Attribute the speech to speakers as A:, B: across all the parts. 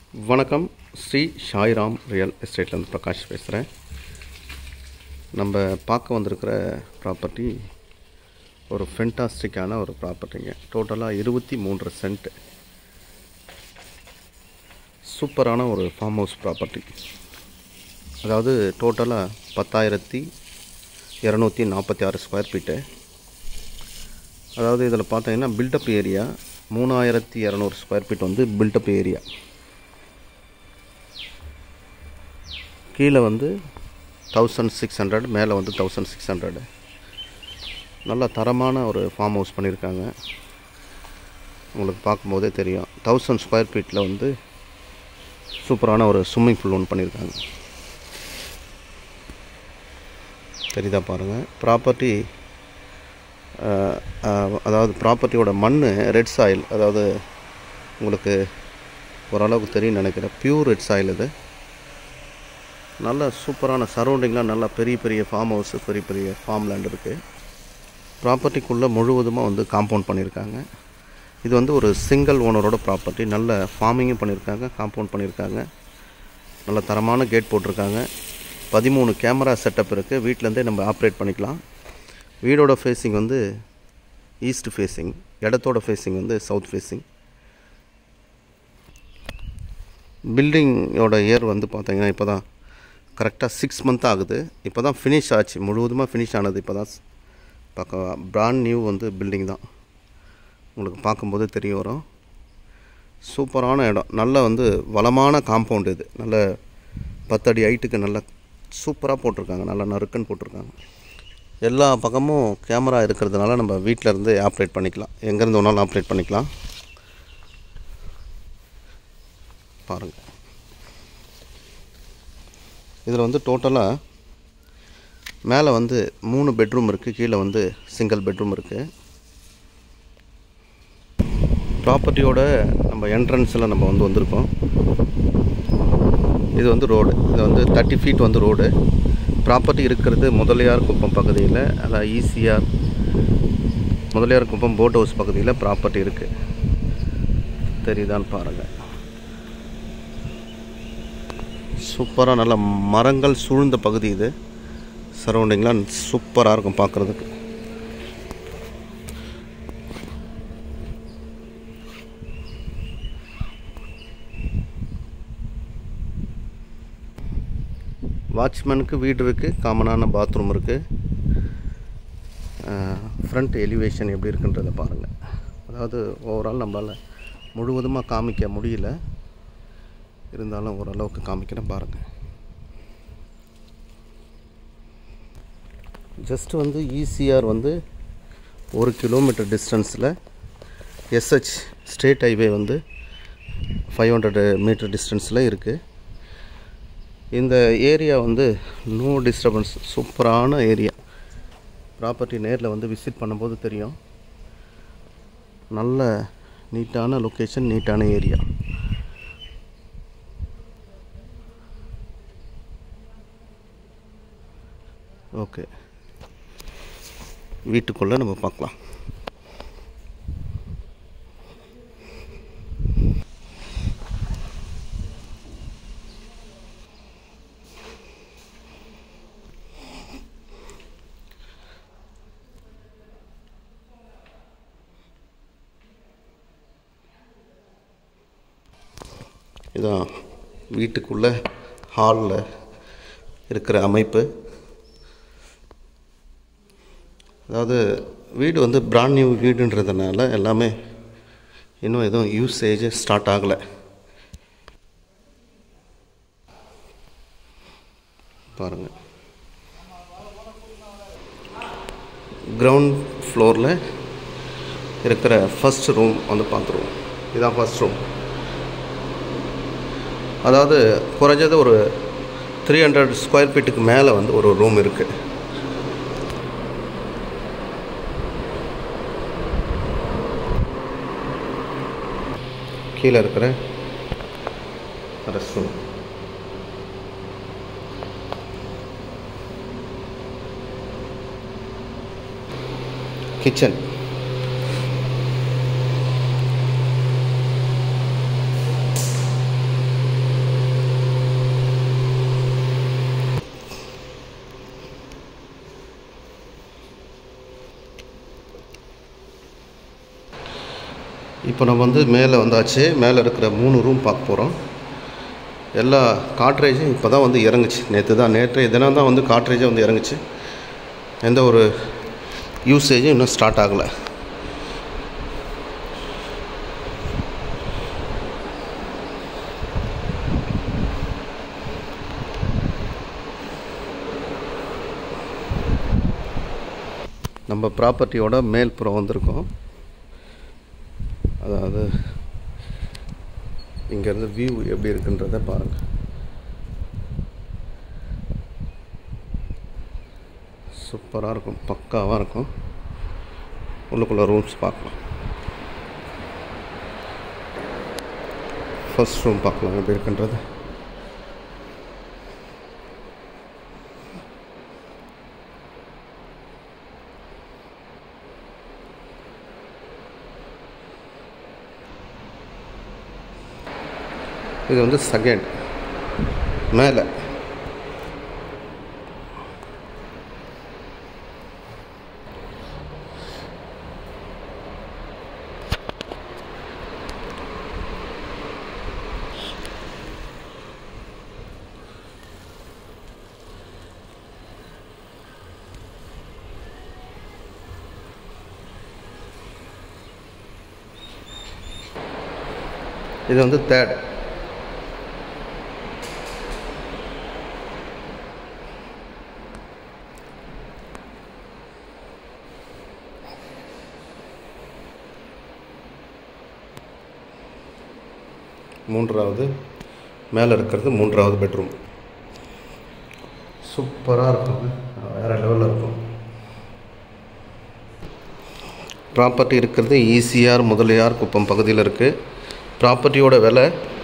A: வணக்கம். ஸ்ரீ சாய்ராம் ரியல் எஸ்டேட்லேருந்து பிரகாஷ் பேசுகிறேன். நம்ம பார்க்க வந்திருக்கிற ப்ராப்பர்ட்டி ஒரு ஃபென்டாஸ்டிக்கான ஒரு ப்ராப்பர்ட்டிங்க. டோட்டலாக 23 சென்ட். சூப்பரான ஒரு ஃபார்ம் ஹவுஸ் ப்ராப்பர்ட்டி. அதாவது டோட்டலாக 10,246 ஸ்கொயர் ஃபீட்டு. அதாவது இதில் பார்த்தீங்கன்னா பில்டப் ஏரியா 3,200 ஸ்கொயர் ஃபீட் வந்து பில்டப் ஏரியா. கீழே வந்து 1,600, மேலே வந்து 1,600. நல்ல தரமான ஒரு ஃபார்ம் ஹவுஸ் பண்ணியிருக்காங்க. உங்களுக்கு பார்க்கும்போதே தெரியும். 1000 ஸ்கொயர் ஃபீட்டில் வந்து சூப்பரான ஒரு ஸ்விம்மிங் பூல் ஒன்று பண்ணியிருக்காங்க. தெரியுதா பாருங்கள். ப்ராப்பர்ட்டி அதாவது ப்ராப்பர்ட்டியோட மண் ரெட் சாயில். அதாவது உங்களுக்கு ஓரளவுக்கு தெரியும் நினைக்கிறேன். பியூர் ரெட் சாயில் இது. நல்ல சூப்பரான சரௌண்டிங்லாம் நல்லா பெரிய பெரிய ஃபார்ம் ஹவுஸு, பெரிய பெரிய ஃபார்ம் லேண்ட் இருக்குது. ப்ராப்பர்ட்டிக்குள்ளே முழுவதுமாக வந்து காம்பவுண்ட் பண்ணியிருக்காங்க. இது வந்து ஒரு சிங்கிள் ஓனரோட ப்ராப்பர்ட்டி. நல்ல ஃபார்மிங்கும் பண்ணியிருக்காங்க, காம்பவுண்ட் பண்ணியிருக்காங்க. நல்ல தரமான கேட் போட்டிருக்காங்க. 13 கேமரா செட்டப் இருக்குது. வீட்டிலேருந்தே நம்ம ஆப்ரேட் பண்ணிக்கலாம். வீடோட ஃபேஸிங் வந்து ஈஸ்ட் ஃபேஸிங், இடத்தோட ஃபேஸிங் வந்து சவுத் ஃபேஸிங். பில்டிங்கோட இயர் வந்து பார்த்தீங்கன்னா இப்போ தான் கரெக்டாக 6 மந்த் ஆகுது. இப்போ தான் ஃபினிஷ் ஆச்சு, முழுவதுமாக ஃபினிஷ் ஆனது. இப்போ தான் பார்க்க பிராண்ட் நியூ வந்து பில்டிங் தான். உங்களுக்கு பார்க்கும்போது தெரிய வரும். சூப்பரான இடம். நல்ல வந்து வளமான காம்பவுண்ட் இது. நல்ல 10 அடி ஹைட்டுக்கு நல்லா சூப்பராக போட்டிருக்காங்க. நல்லா நறுக்குன்னு போட்டிருக்காங்க. எல்லா பக்கமும் கேமரா இருக்கிறதுனால நம்ம வீட்டில் இருந்து ஆப்ரேட் பண்ணிக்கலாம். எங்கேருந்து ஒன்றாலும் ஆப்ரேட் பண்ணிக்கலாம். பாருங்கள். இதில் வந்து டோட்டலாக மேலே வந்து 3 பெட்ரூம் இருக்குது, கீழே வந்து சிங்கிள் பெட்ரூம் இருக்குது. ப்ராப்பர்ட்டியோட நம்ம என்ட்ரன்ஸில் நம்ம வந்து வந்திருக்கோம். இது வந்து ரோடு. இது வந்து 30 ஃபீட் வந்து ரோடு. ப்ராப்பர்ட்டி இருக்கிறது முதலியார் குப்பம் பகுதியில். அதாவது ECR Mudaliyar Kuppam boat house பகுதியில் ப்ராப்பர்ட்டி இருக்குது. தெரியுதான்னு பாருங்கள். சூப்பராக நல்ல மரங்கள் சூழ்ந்த பகுதி இது. சரௌண்டிங்லாம் சூப்பராக இருக்கும் பார்க்குறதுக்கு. வாட்ச்மேனுக்கு வீடு இருக்குது, காமனான பாத்ரூம் இருக்குது. ஃப்ரண்ட் எலிவேஷன் எப்படி இருக்குன்றதை பாருங்கள். அதாவது ஓவரால் நம்மளால் முழுவதுமாக காமிக்க முடியல, இருந்தாலும் ஓரளவுக்கு காமிக்கிறேன் பாருங்கள். ஜஸ்ட் வந்து ஈசிஆர் வந்து 1 கிலோமீட்டர் டிஸ்டன்ஸில், எஸ்ஹெச் ஸ்டேட் ஹைவே வந்து 500 மீட்டர் டிஸ்டன்ஸில் இருக்குது. இந்த ஏரியா வந்து நோ டிஸ்டர்பன்ஸ். சூப்பரான ஏரியா. ப்ராப்பர்ட்டி நேரில் வந்து விசிட் பண்ணும்போது தெரியும். நல்ல நீட்டான லொக்கேஷன், நீட்டான ஏரியா. ஓகே, வீட்டுக்குள்ளே நம்ம பார்க்கலாம். இதான் வீட்டுக்குள்ளே ஹாலில் இருக்கிற அமைப்பு. அதாவது வீடு வந்து பிராண்ட் நியூ வீடுன்றதுனால எல்லாமே இன்னும் எதுவும் யூசேஜ் ஸ்டார்ட் ஆகலை. பாருங்கள். கிரவுண்ட் ஃப்ளோரில் இருக்கிற ஃபஸ்ட் ரூம் வந்து பார்த்துருவோம். இதுதான் ஃபஸ்ட் ரூம். அதாவது குறைஞ்சது ஒரு 300 ஸ்கொயர் ஃபீட்டுக்கு மேலே வந்து ஒரு ரூம் இருக்குது. கீழே இருக்கிற ரெஸ்ட் ரூம். கிச்சன். இப்போ நம்ம வந்து மேலே வந்தாச்சு. மேலே இருக்கிற 3 ரூம் பார்க்க போகிறோம். எல்லா காட்ரேஜும் இப்போ தான் வந்து இறங்குச்சு. நேற்றைய தினம் தான் வந்து காட்ரேஜே வந்து இறங்குச்சு. எந்த ஒரு யூசேஜும் இன்னும் ஸ்டார்ட் ஆகலை. நம்ம ப்ராப்பர்ட்டியோட மேல்புறம் வந்திருக்கோம். அதாவது இங்கேருந்து வியூ எப்படி இருக்குன்றதை பாருங்கள். சூப்பராக இருக்கும், பக்காவாக இருக்கும். உள்ளுக்குள்ளே ரூம்ஸ் பார்க்கலாம். ஃபர்ஸ்ட் ரூம் பார்க்கலாம் எப்படி இருக்குன்றது. இது வந்து செகண்ட் மேலே. இது வந்து தேர்ட். மூன்றாவது மேலே இருக்கிறது 3வது பெட்ரூம். சூப்பராக இருக்கும், வேறு லெவலில் இருக்கும். ப்ராப்பர்ட்டி இருக்கிறது ஈசிஆர் முதலியார் குப்பம் பகுதியில் இருக்குது. ப்ராப்பர்ட்டியோட விலை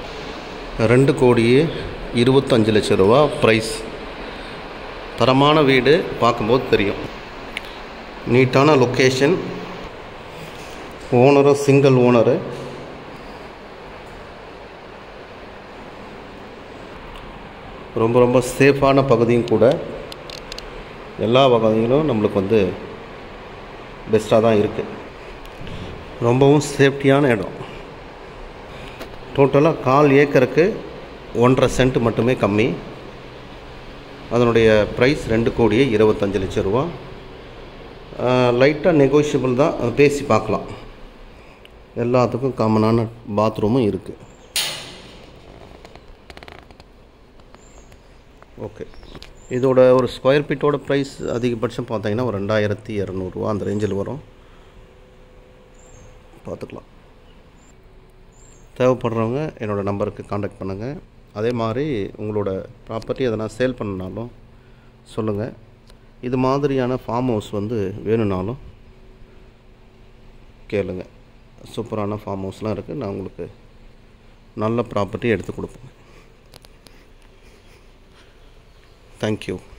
A: 2,25,00,000 ரூபா ப்ரைஸ். தரமான வீடு, பார்க்கும்போது தெரியும். நீட்டான லொக்கேஷன். ஓனரும் single owner. ரொம்ப ரொம்ப சேஃபான பகுதியும் கூட. எல்லா வகையிலும் நம்மளுக்கு வந்து பெஸ்ட்டாக தான் இருக்குது. ரொம்பவும் சேஃப்டியான இடம். டோட்டலாக 1/4 ஏக்கருக்கு 1.5 சென்ட் மட்டுமே கம்மி. அதனுடைய ப்ரைஸ் 2,25,00,000 ரூபா. லைட்டாக நெகோஷியபிள் தான், பேசி பார்க்கலாம். எல்லாத்துக்கும் காமனான பாத்ரூமும் இருக்குது. ஓகே, இதோட ஒரு ஸ்கொயர் ஃபீட்டோட ப்ரைஸ் அதிகபட்சம் பார்த்தீங்கன்னா ஒரு 2,200 ரூபா அந்த ரேஞ்சில் வரும். பார்த்துக்கலாம். தேவைப்படுறவங்க என்னோடய நம்பருக்கு காண்டாக்ட் பண்ணுங்கள். அதே மாதிரி உங்களோட ப்ராப்பர்ட்டி எதனா சேல் பண்ணனாலும் சொல்லுங்கள். இது மாதிரியான ஃபார்ம் ஹவுஸ் வந்து வேணும்னாலும் கேளுங்க. சூப்பரான ஃபார்ம் ஹவுஸ்லாம் இருக்குது. நான் உங்களுக்கு நல்ல ப்ராப்பர்ட்டி எடுத்து கொடுப்பேன். Thank you.